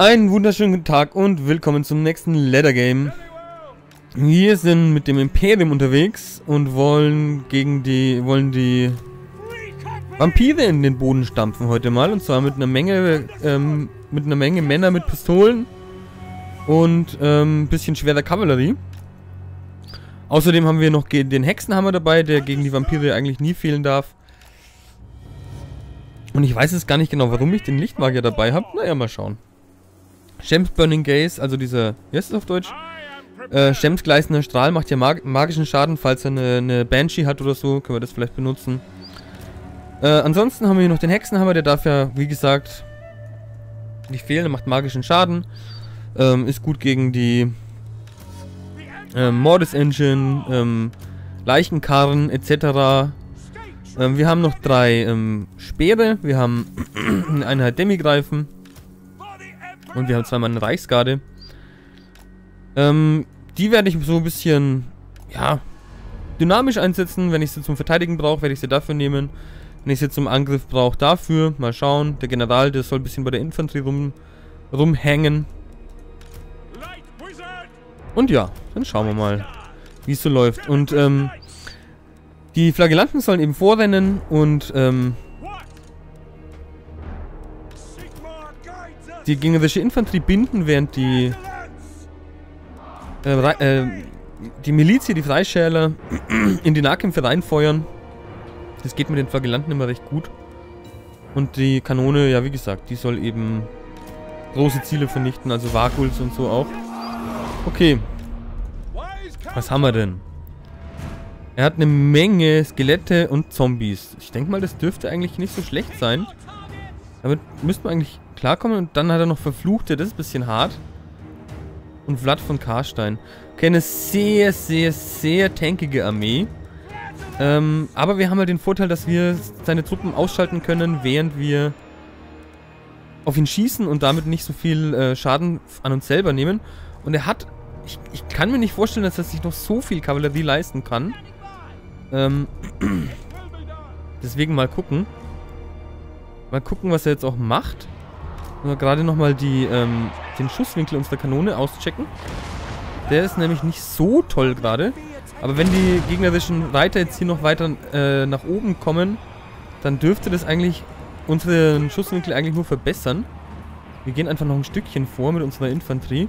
Einen wunderschönen guten Tag und willkommen zum nächsten Ladder Game. Wir sind mit dem Imperium unterwegs und wollen die Vampire in den Boden stampfen heute mal. Und zwar mit einer Menge Männer mit Pistolen und ein bisschen schwerer Kavallerie. Außerdem haben wir noch den Hexenhammer dabei, der gegen die Vampire eigentlich nie fehlen darf. Und ich weiß jetzt gar nicht genau, warum ich den Lichtmagier dabei habe. Naja, mal schauen. Shems Burning Gaze, also dieser, wie heißt das auf Deutsch? Shems gleißender Strahl macht ja magischen Schaden, falls er eine Banshee hat oder so, können wir das vielleicht benutzen. Ansonsten haben wir hier noch den Hexenhammer, der darf ja, wie gesagt, nicht fehlen, er macht magischen Schaden. Ist gut gegen die Mortis Engine, Leichenkarren etc. Wir haben noch 3 Speere, wir haben eine Einheit Demigreifen. Und wir haben zweimal eine Reichsgarde. Die werde ich so ein bisschen, ja, dynamisch einsetzen. Wenn ich sie zum Verteidigen brauche, werde ich sie dafür nehmen. Wenn ich sie zum Angriff brauche, dafür. Mal schauen. Der General, der soll ein bisschen bei der Infanterie rumhängen. Und ja, dann schauen wir mal, wie es so läuft. Und die Flagellanten sollen eben vorrennen und die gegnerische Infanterie binden, während die Miliz hier, die Freischärler, in die Nahkämpfe reinfeuern. Das geht mit den Flagellanten immer recht gut. Und die Kanone, ja wie gesagt, die soll eben große Ziele vernichten, also Varguls und so auch. Okay. Was haben wir denn? Er hat eine Menge Skelette und Zombies. Ich denke mal, das dürfte eigentlich nicht so schlecht sein. Damit müsste man eigentlich klarkommen. Und dann hat er noch Verfluchte, das ist ein bisschen hart. Und Vlad von Karstein. Okay, eine sehr, sehr, sehr tankige Armee. Aber wir haben halt den Vorteil, dass wir seine Truppen ausschalten können, während wir auf ihn schießen und damit nicht so viel Schaden an uns selber nehmen. Und er hat... Ich kann mir nicht vorstellen, dass er sich noch so viel Kavallerie leisten kann. Deswegen mal gucken. Mal gucken, was er jetzt auch macht. Gerade nochmal den Schusswinkel unserer Kanone auschecken. Der ist nämlich nicht so toll gerade. Aber wenn die gegnerischen Reiter jetzt hier noch weiter nach oben kommen, dann dürfte das eigentlich unseren Schusswinkel eigentlich nur verbessern. Wir gehen einfach noch ein Stückchen vor mit unserer Infanterie.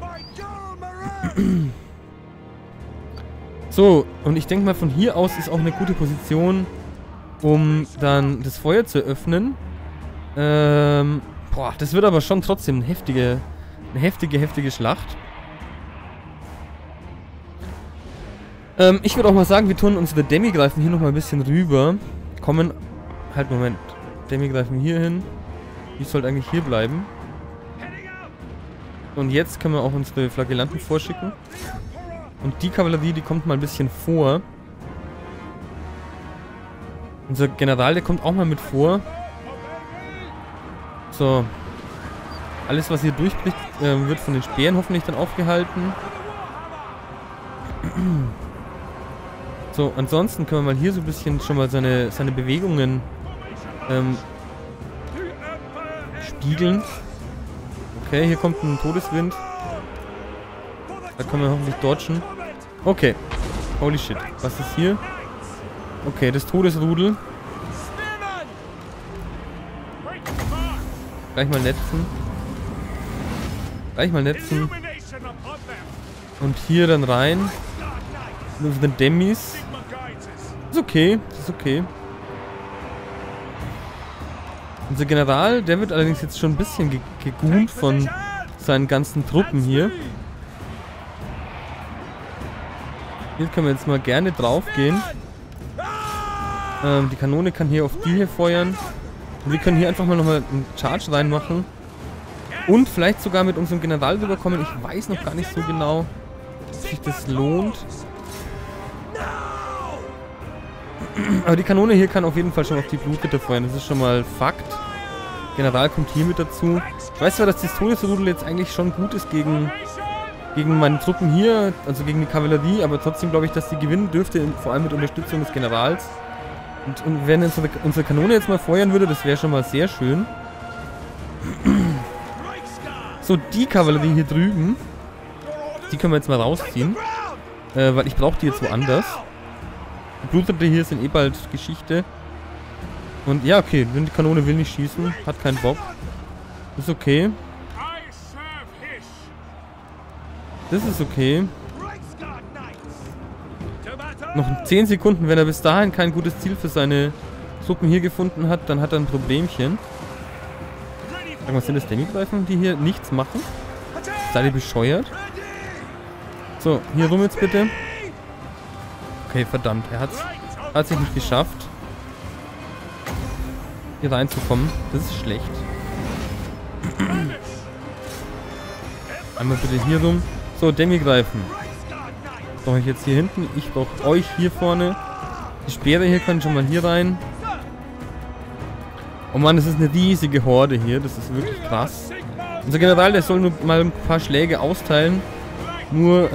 So, und ich denke mal, von hier aus ist auch eine gute Position, um dann das Feuer zu öffnen. Boah, das wird aber schon trotzdem eine heftige Schlacht. Ich würde auch mal sagen, wir tun unsere Demigreifen hier nochmal ein bisschen rüber. Kommen, halt Moment, Demigreifen hier hin. Die sollte eigentlich hier bleiben. Und jetzt können wir auch unsere Flagellanten vorschicken. Und die Kavallerie, die kommt mal ein bisschen vor. Unser General, der kommt auch mal mit vor. So. Alles, was hier durchbricht, wird von den Speeren hoffentlich dann aufgehalten. So, ansonsten können wir mal hier so ein bisschen schon mal seine Bewegungen spiegeln. Okay, hier kommt ein Todeswind. Da können wir hoffentlich dodgen. Okay. Holy shit. Was ist hier? Okay, das Todesrudel. Gleich mal netzen. Und hier dann rein. Mit unseren Demis. Ist okay. Unser General, der wird allerdings jetzt schon ein bisschen gegoont von seinen ganzen Truppen hier. Hier können wir jetzt mal gerne drauf gehen. Die Kanone kann hier auf die hier feuern. Und wir können hier einfach mal nochmal einen Charge reinmachen. Und vielleicht sogar mit unserem General rüberkommen. Ich weiß noch gar nicht so genau, ob sich das lohnt. Aber die Kanone hier kann auf jeden Fall schon auf die Blutritter feuern. Das ist schon mal Fakt. General kommt hier mit dazu. Ich weiß zwar, dass das Todesrudel jetzt eigentlich schon gut ist gegen meine Truppen hier, also gegen die Kavallerie, aber trotzdem glaube ich, dass sie gewinnen dürfte, vor allem mit Unterstützung des Generals. Und wenn unsere Kanone jetzt mal feuern würde, das wäre schon mal sehr schön. So, die Kavallerie hier drüben, die können wir jetzt mal rausziehen. Weil ich brauche die jetzt woanders. Die Blutritter hier sind eh bald Geschichte. Und ja, okay, die Kanone will nicht schießen, hat keinen Bock. Ist okay. Das ist okay. Noch 10 Sekunden, wenn er bis dahin kein gutes Ziel für seine Truppen hier gefunden hat, dann hat er ein Problemchen. Sag mal, sind das Demi-Greifen, die hier nichts machen? Seid ihr bescheuert? So, hier rum jetzt bitte. Okay, verdammt, er hat sich nicht geschafft, hier reinzukommen. Das ist schlecht. Einmal bitte hier rum. So, Demi-Greifen. Brauche ich jetzt hier hinten. Ich brauche euch hier vorne. Die Speere hier können schon mal hier rein. Oh Mann, das ist eine riesige Horde hier. Das ist wirklich krass. Unser General, der soll nur mal ein paar Schläge austeilen. Nur,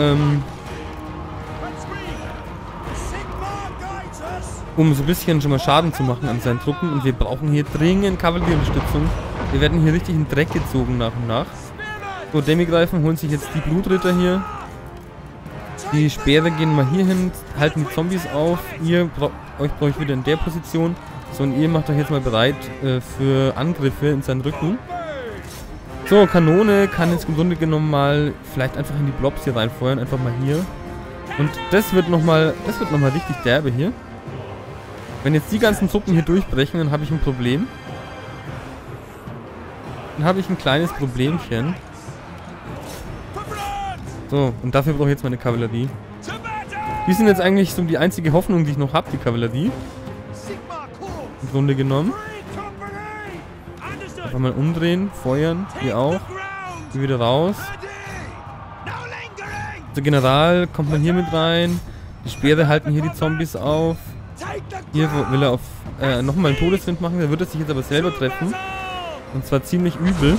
um so ein bisschen schon mal Schaden zu machen an seinen Truppen. Und wir brauchen hier dringend Kavallerieunterstützung. Wir werden hier richtig in den Dreck gezogen nach und nach. So, Demi-Greifen holen sich jetzt die Blutritter hier. Die Speere gehen mal hier hin, halten die Zombies auf. Euch brauche ich wieder in der Position. So, und ihr macht euch jetzt mal bereit für Angriffe in seinen Rücken. So, Kanone kann jetzt im Grunde genommen mal vielleicht einfach in die Blobs hier reinfeuern. Einfach mal hier. Und das wird nochmal richtig derbe hier. Wenn jetzt die ganzen Truppen hier durchbrechen, dann habe ich ein Problem. Dann habe ich ein kleines Problemchen. So, und dafür brauche ich jetzt meine Kavallerie. Die sind jetzt eigentlich so die einzige Hoffnung, die ich noch habe, die Kavallerie. Im Grunde genommen. Einfach mal umdrehen, feuern, hier auch. Hier wieder raus. Der General kommt mal hier mit rein. Die Speere halten hier die Zombies auf. Hier will er auf nochmal einen Todeswind machen. Da wird er sich jetzt aber selber treffen. Und zwar ziemlich übel.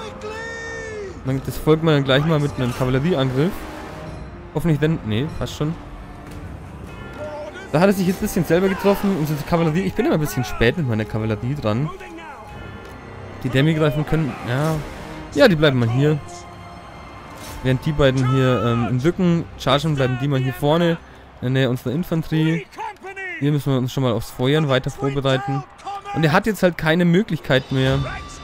Das folgt man dann gleich mal mit einem Kavallerieangriff. Hoffentlich dann... Nee, passt schon. Da hat er sich jetzt ein bisschen selber getroffen. Unsere Kavallerie... Ich bin immer ein bisschen spät mit meiner Kavallerie dran. Die Demi-Greifen können... Ja, die bleiben mal hier. Während die beiden hier im Rücken chargen, bleiben die mal hier vorne. In der Nähe unserer Infanterie. Hier müssen wir uns schon mal aufs Feuern weiter vorbereiten. Und er hat jetzt halt keine Möglichkeit mehr...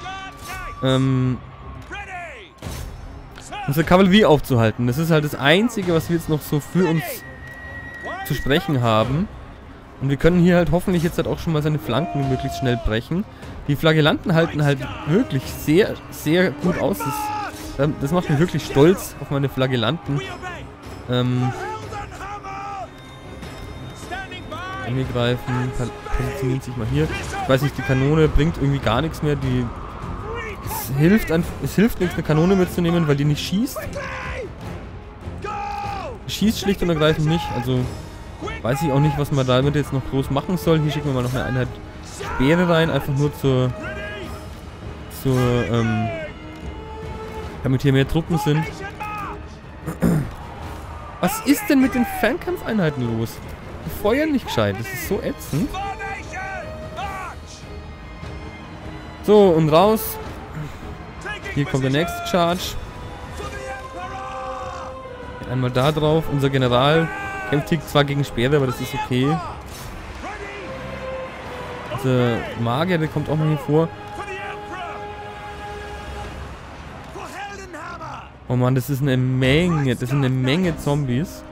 unsere Kavallerie aufzuhalten. Das ist halt das Einzige, was wir jetzt noch so für uns zu sprechen haben. Und wir können hier halt hoffentlich jetzt halt auch schon mal seine Flanken möglichst schnell brechen. Die Flagellanten halten halt wirklich sehr, sehr gut aus. Das macht mich wirklich stolz auf meine Flagellanten. Angreifen, positionieren sich mal hier. Ich weiß nicht, die Kanone bringt irgendwie gar nichts mehr. Es hilft nichts, eine Kanone mitzunehmen, weil die nicht schießt. Schießt schlicht und ergreifend nicht. Also weiß ich auch nicht, was man damit jetzt noch groß machen soll. Hier schicken wir mal noch eine Einheit Speere rein. Einfach nur damit hier mehr Truppen sind. Was ist denn mit den Fernkampfeinheiten los? Die feuern nicht gescheit. Das ist so ätzend. So, und raus. Hier kommt der nächste Charge. Einmal da drauf. Unser General kämpft hier zwar gegen Speere, aber das ist okay. Unser Magier, der kommt auch mal hier vor. Oh Mann, das ist eine Menge. Das sind eine Menge Zombies.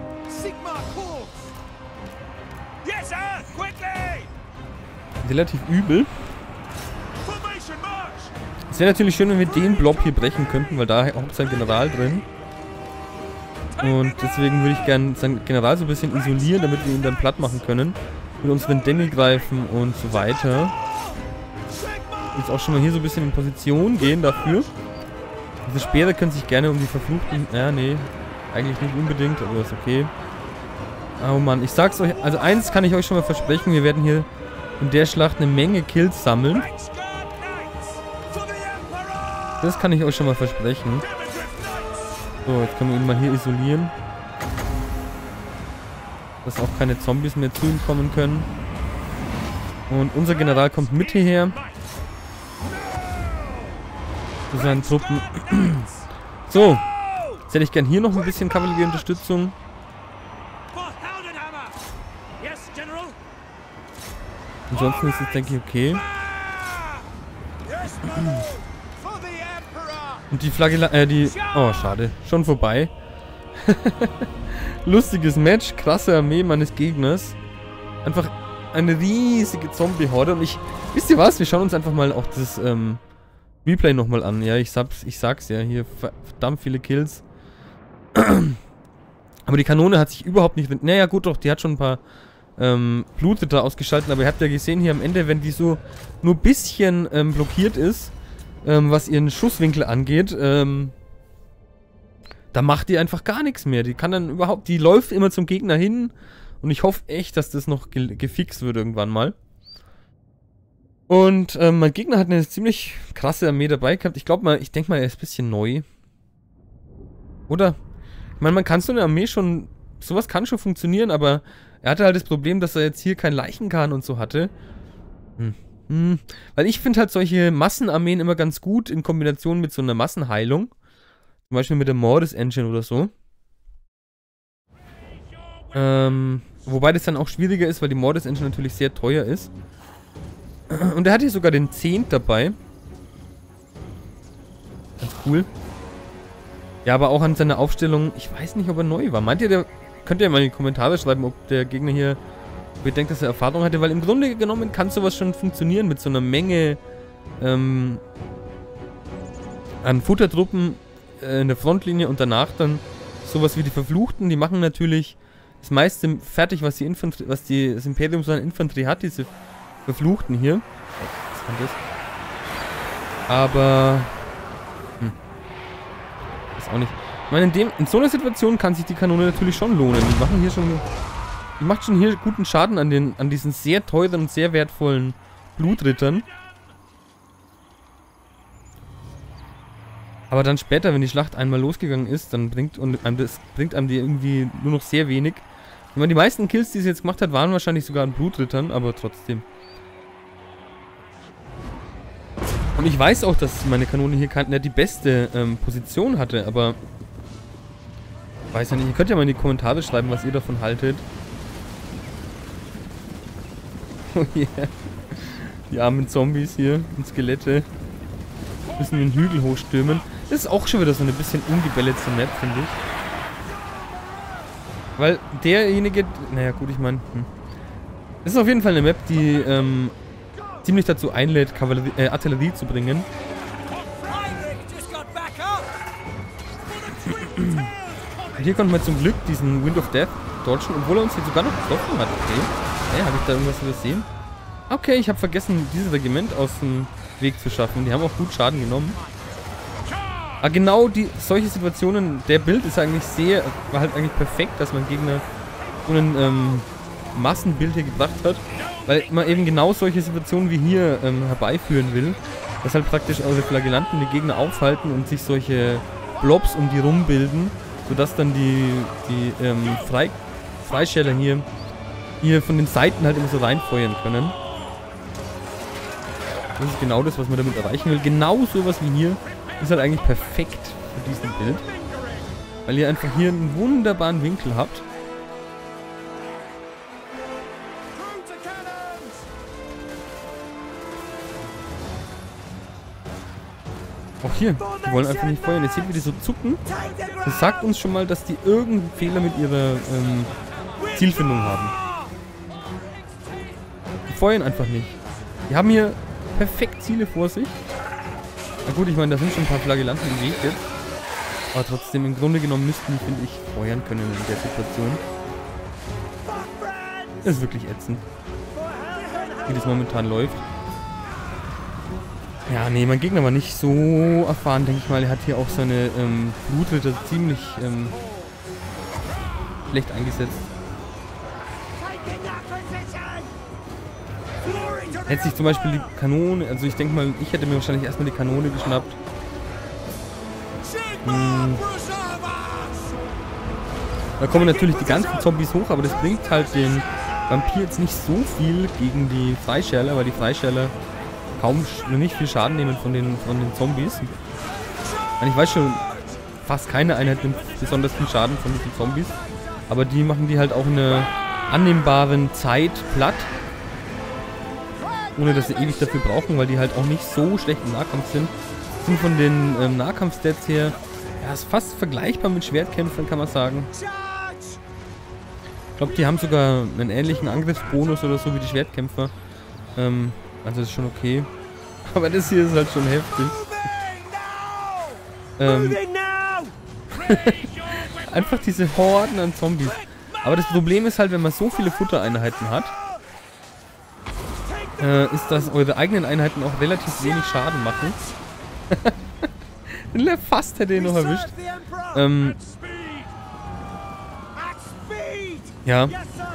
Relativ übel. Es wäre natürlich schön, wenn wir den Blob hier brechen könnten, weil da hockt sein General drin. Und deswegen würde ich gerne sein General so ein bisschen isolieren, damit wir ihn dann platt machen können. Mit unseren Demi-Greifen und so weiter. Jetzt auch schon mal hier so ein bisschen in Position gehen dafür. Diese Speere können sich gerne um die verfluchten... Ja, nee. Eigentlich nicht unbedingt, aber ist okay. Oh Mann, ich sag's euch... Also eins kann ich euch schon mal versprechen. Wir werden hier in der Schlacht eine Menge Kills sammeln. Das kann ich euch schon mal versprechen. So, jetzt können wir ihn mal hier isolieren. Dass auch keine Zombies mehr zu ihm kommen können. Und unser General kommt mit hierher. zu seinen Truppen. So. Jetzt hätte ich gern hier noch ein bisschen Kavallerieunterstützung. Ansonsten ist es, denke ich, okay. Und die Flagge, oh, schade. Schon vorbei. Lustiges Match. Krasse Armee meines Gegners. Einfach eine riesige Zombie-Horde. Und wisst ihr was? Wir schauen uns einfach mal auch das, Replay nochmal an. Ja, ich sag's ja. Hier verdammt viele Kills. Aber die Kanone hat sich überhaupt nicht... Naja, gut, doch, die hat schon ein paar Blutritter ausgeschaltet. Aber ihr habt ja gesehen, hier am Ende, wenn die so nur ein bisschen blockiert ist, was ihren Schusswinkel angeht, da macht die einfach gar nichts mehr. Die kann dann überhaupt... Die läuft immer zum Gegner hin. Und ich hoffe echt, dass das noch gefixt wird irgendwann mal. Und mein Gegner hat eine ziemlich krasse Armee dabei gehabt. Ich denke mal, er ist ein bisschen neu. Oder? Ich meine, man kann so eine Armee schon... Sowas kann schon funktionieren, aber er hatte halt das Problem, dass er jetzt hier kein Leichenkahn und so hatte. Weil ich finde halt solche Massenarmeen immer ganz gut in Kombination mit so einer Massenheilung. Zum Beispiel mit der Mortis Engine oder so. Wobei das dann auch schwieriger ist, weil die Mortis Engine natürlich sehr teuer ist. Und er hat hier sogar den 10 dabei. Ganz cool. Ja, aber auch an seiner Aufstellung, ich weiß nicht, ob er neu war. Meint ihr, könnt ihr mal in die Kommentare schreiben, ob der Gegner hier, ob ihr denkt, dass er Erfahrung hatte, weil im Grunde genommen kann sowas schon funktionieren mit so einer Menge an Futtertruppen in der Frontlinie und danach dann sowas wie die Verfluchten, die machen natürlich das meiste fertig, was das Imperium so an Infanterie hat, diese Verfluchten hier. Was kann das? Aber ist auch nicht. Ich meine, in so einer Situation kann sich die Kanone natürlich schon lohnen. Die macht schon hier guten Schaden an diesen sehr teuren und sehr wertvollen Blutrittern. Aber dann später, wenn die Schlacht einmal losgegangen ist, dann bringt einem die irgendwie nur noch sehr wenig. Ich meine, die meisten Kills, die sie jetzt gemacht hat, waren wahrscheinlich sogar an Blutrittern, aber trotzdem. Und ich weiß auch, dass meine Kanone hier nicht die beste Position hatte, aber weiß ja nicht. Ihr könnt ja mal in die Kommentare schreiben, was ihr davon haltet. Oh yeah. Die armen Zombies hier und Skelette müssen den Hügel hochstürmen. Das ist auch schon wieder so eine bisschen ungebalancete Map, finde ich. Weil derjenige... Naja gut, ich meine... Das ist auf jeden Fall eine Map, die ziemlich dazu einlädt, Artillerie zu bringen. Und hier konnte man zum Glück diesen Wind of Death dodgen, obwohl er uns hier sogar noch getroffen hat. Okay. Habe ich da irgendwas übersehen? Okay, ich habe vergessen, dieses Regiment aus dem Weg zu schaffen. Die haben auch gut Schaden genommen. Aber genau solche Situationen, der Bild ist eigentlich war halt eigentlich perfekt, dass man Gegner so einen Massenbild hier gebracht hat. Weil man eben genau solche Situationen wie hier herbeiführen will. Dass halt praktisch eure Flagellanten die Gegner aufhalten und sich solche Blobs um die rumbilden. Sodass dann die Freischärler hier von den Seiten halt immer so reinfeuern können. Das ist genau das, was man damit erreichen will. Genau sowas wie hier ist halt eigentlich perfekt für diesen Bild. Weil ihr einfach hier einen wunderbaren Winkel habt. Auch hier, die wollen einfach nicht feuern. Ihr seht, wie die so zucken. Das sagt uns schon mal, dass die irgendeinen Fehler mit ihrer Zielfindung haben. Die feuern einfach nicht. Die haben hier perfekt Ziele vor sich. Na gut, ich meine, da sind schon ein paar Flagellanten im Weg jetzt. Aber trotzdem, im Grunde genommen müssten die, finde ich, feuern können in der Situation. Das ist wirklich ätzend, wie das momentan läuft. Ja, nee, mein Gegner war nicht so erfahren, denke ich mal. Er hat hier auch seine Blutritter ziemlich schlecht eingesetzt. Hätte sich zum Beispiel die Kanone, also ich denke mal, ich hätte mir wahrscheinlich erstmal die Kanone geschnappt. Da kommen natürlich die ganzen Zombies hoch, aber das bringt halt den Vampir jetzt nicht so viel gegen die Freischärler, weil die Freischärler nicht viel Schaden nehmen von den Zombies. Ich weiß schon, fast keine Einheit nimmt besonders viel Schaden von diesen Zombies. Aber die machen die halt auch in einer annehmbaren Zeit platt. Ohne dass sie ewig dafür brauchen, weil die halt auch nicht so schlecht im Nahkampf sind. Sind von den Nahkampf-Stats her, ja, ist fast vergleichbar mit Schwertkämpfern, kann man sagen. Ich glaube, die haben sogar einen ähnlichen Angriffsbonus oder so wie die Schwertkämpfer. Also ist schon okay. Aber das hier ist halt schon heftig. Einfach diese Horden an Zombies. Aber das Problem ist halt, wenn man so viele Futtereinheiten hat, ist, dass eure eigenen Einheiten auch relativ wenig Schaden machen. Fast hätte ihn noch erwischt. Ja.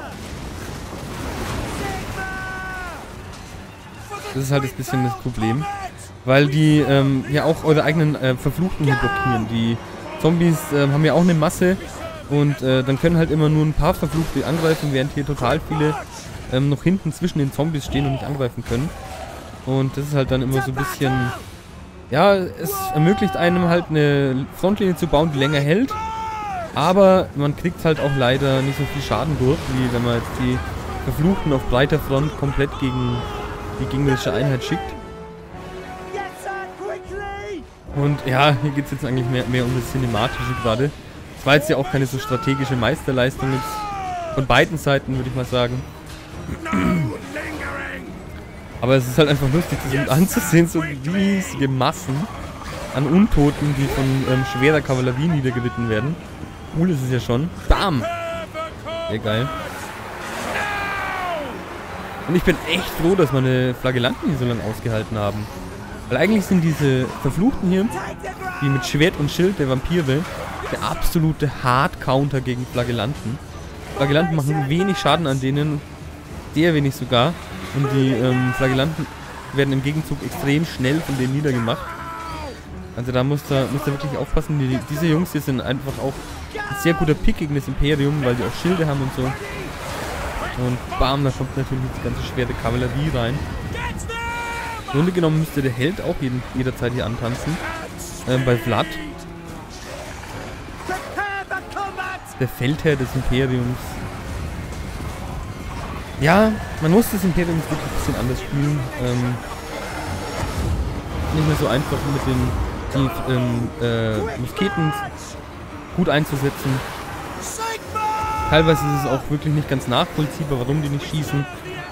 Das ist halt ein bisschen das Problem. Weil die ja auch eure eigenen Verfluchten hier blockieren. Die Zombies haben ja auch eine Masse. Und dann können halt immer nur ein paar Verfluchte angreifen, während hier total viele noch hinten zwischen den Zombies stehen und nicht angreifen können. Und das ist halt dann immer so ein bisschen... Ja, es ermöglicht einem halt eine Frontlinie zu bauen, die länger hält. Aber man kriegt halt auch leider nicht so viel Schaden durch, wie wenn man jetzt die Verfluchten auf breiter Front komplett gegen die gegnerische Einheit schickt. Und ja, hier geht es jetzt eigentlich mehr um das Cinematische gerade. Es war jetzt ja auch keine so strategische Meisterleistung jetzt von beiden Seiten, würde ich mal sagen. Aber es ist halt einfach lustig, das anzusehen, so riesige Massen an Untoten, die von schwerer Kavallerie niedergeritten werden. Cool ist es ja schon. Bam! Sehr geil. Und ich bin echt froh, dass meine Flagellanten hier so lange ausgehalten haben. Weil eigentlich sind diese Verfluchten hier, die mit Schwert und Schild der Vampire, der absolute Hard-Counter gegen Flagellanten. Flagellanten machen wenig Schaden an denen, sehr wenig sogar. Und die Flagellanten werden im Gegenzug extrem schnell von denen niedergemacht. Also da muss er wirklich aufpassen. Diese Jungs hier sind einfach auch ein sehr guter Pick gegen das Imperium, weil die auch Schilde haben und so. Und bam, da kommt natürlich die ganze schwere Kavallerie rein. Im Grunde genommen müsste der Held auch jederzeit hier antanzen. Bei Vlad. Der Feldherr des Imperiums. Ja, man muss das Imperium wirklich ein bisschen anders spielen. Nicht mehr so einfach mit den Musketen gut einzusetzen. Teilweise ist es auch wirklich nicht ganz nachvollziehbar, warum die nicht schießen.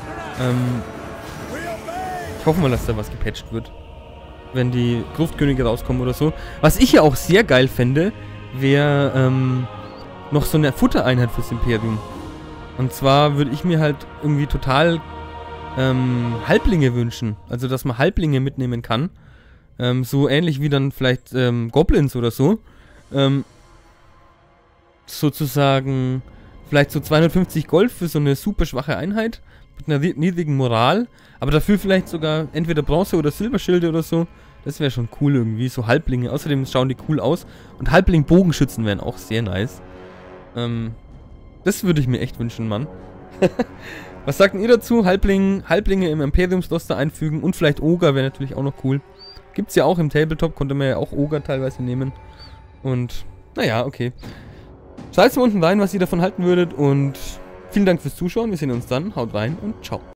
Ich hoffe mal, dass da was gepatcht wird. Wenn die Gruftkönige rauskommen oder so. Was ich ja auch sehr geil fände, wäre noch so eine Futtereinheit fürs Imperium. Und zwar würde ich mir halt irgendwie total Halblinge wünschen. Also, dass man Halblinge mitnehmen kann. So ähnlich wie dann vielleicht Goblins oder so. Sozusagen vielleicht so 250 Gold für so eine super schwache Einheit. Mit einer niedrigen Moral. Aber dafür vielleicht sogar entweder Bronze- oder Silberschilde oder so. Das wäre schon cool irgendwie. So Halblinge. Außerdem schauen die cool aus. Und Halbling-Bogenschützen wären auch sehr nice. Das würde ich mir echt wünschen, Mann. Was sagt ihr dazu? Halblinge im Imperiumsroster einfügen und vielleicht Ogre wäre natürlich auch noch cool. Gibt's ja auch im Tabletop, konnte man ja auch Ogre teilweise nehmen. Und, naja, okay. Schreibt mal unten rein, was ihr davon halten würdet und vielen Dank fürs Zuschauen. Wir sehen uns dann. Haut rein und ciao.